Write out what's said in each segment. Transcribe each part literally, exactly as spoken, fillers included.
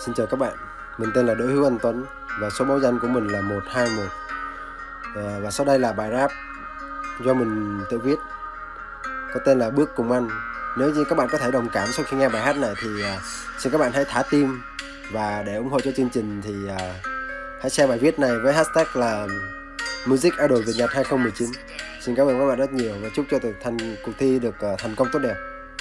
Xin chào các bạn, mình tên là Đỗ Hữu Anh Tuấn và số báo danh của mình là một hai một. à, Và sau đây là bài rap do mình tự viết có tên là Bước Cùng Anh. Nếu như các bạn có thể đồng cảm sau khi nghe bài hát này thì à, xin các bạn hãy thả tim. Và để ủng hộ cho chương trình thì à, hãy share bài viết này với hashtag là Music Idol Việt Nhật hai không một chín. Xin cảm ơn các bạn rất nhiều và chúc cho thành cuộc thi được à, thành công tốt đẹp.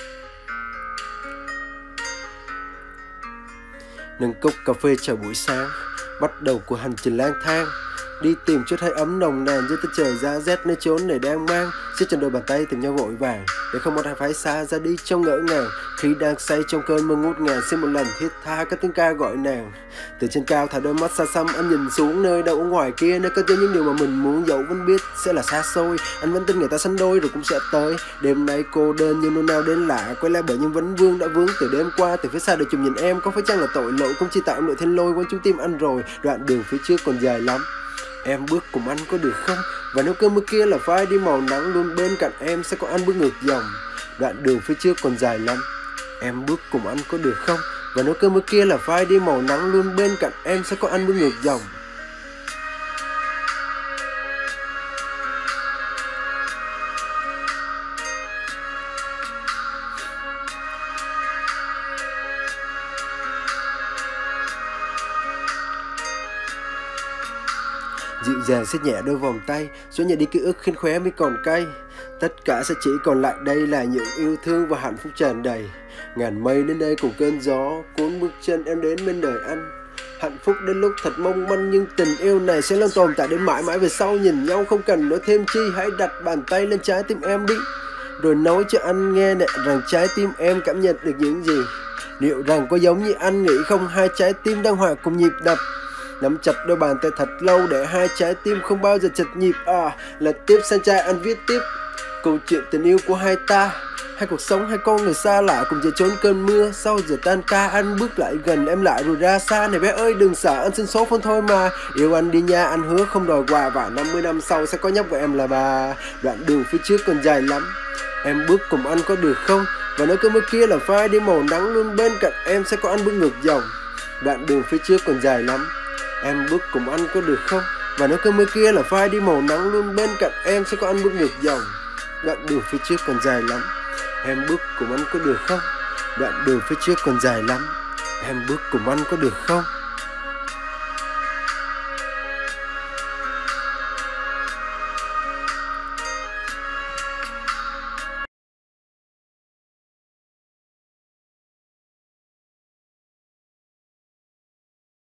Nâng cốc cà phê chào buổi sáng, bắt đầu của hành trình lang thang, đi tìm chút hơi ấm nồng nàn dưới tiết trời giá rét nơi chốn này đang mang, siết trên đôi bàn tay tìm nhau vội vàng để không một ai phải xa ra đi trong ngỡ ngàng. Khi đang say trong cơn mơ ngút ngàn, xin một lần thiết tha các tiếng ca gọi nàng. Từ trên cao thả đôi mắt xa xăm, anh nhìn xuống nơi đâu ở ngoài kia, nơi có những điều mà mình muốn dẫu vẫn biết sẽ là xa xôi. Anh vẫn tin người ta sánh đôi rồi cũng sẽ tới. Đêm nay cô đơn như nỗi nào đến lạ, quay lại bởi những vấn vương đã vướng từ đêm qua. Từ phía xa để chùm nhìn em, có phải chăng là tội lỗi không chỉ tạo em đội thiên lôi quanh chúng tim anh rồi. Đoạn đường phía trước còn dài lắm, em bước cùng anh có được không? Và nếu cơn mưa kia là phai đi màu nắng, luôn bên cạnh em sẽ có anh bước ngược dòng. Đoạn đường phía trước còn dài lắm, em bước cùng anh có được không? Và nếu cơn mưa kia là phai đi màu nắng, luôn bên cạnh em sẽ có anh bước ngược dòng. Dịu dàng siết nhẹ đôi vòng tay, xóa nhẹ đi ký ức khiến khóe mi còn cay. Tất cả sẽ chỉ còn lại đây là những yêu thương và hạnh phúc tràn đầy. Ngàn mây đến đây cùng cơn gió, cuốn bước chân em đến bên đời anh. Hạnh phúc đến lúc thật mong manh, nhưng tình yêu này sẽ luôn tồn tại đến mãi mãi về sau. Nhìn nhau không cần nói thêm chi, hãy đặt bàn tay lên trái tim em đi, rồi nói cho anh nghe nè rằng trái tim em cảm nhận được những gì. Liệu rằng có giống như anh nghĩ không, hai trái tim đang hòa cùng nhịp đập. Nắm chặt đôi bàn tay thật lâu để hai trái tim không bao giờ chật nhịp. À, lật tiếp sang trai anh viết tiếp câu chuyện tình yêu của hai ta, hai cuộc sống hai con người xa lạ cùng chạy trốn cơn mưa. Sau giờ tan ca anh bước lại gần em lại rồi ra xa. Này bé ơi đừng sợ, anh xin số phone thôi mà. Yêu anh đi nha, anh hứa không đòi quà, và năm mươi năm sau sẽ có nhóc và em là bà. Đoạn đường phía trước còn dài lắm, em bước cùng anh có được không? Và nếu cơn mưa kia là phai đi màu nắng, luôn bên cạnh em sẽ có anh bước ngược dòng. Đoạn đường phía trước còn dài lắm, em bước cùng anh có được không? Và nếu cơn mưa kia là phai đi màu nắng, luôn bên cạnh em sẽ có anh bước ngược dòng. Đoạn đường phía trước còn dài lắm, em bước cùng anh có được không? Đoạn đường phía trước còn dài lắm, em bước cùng anh có được không?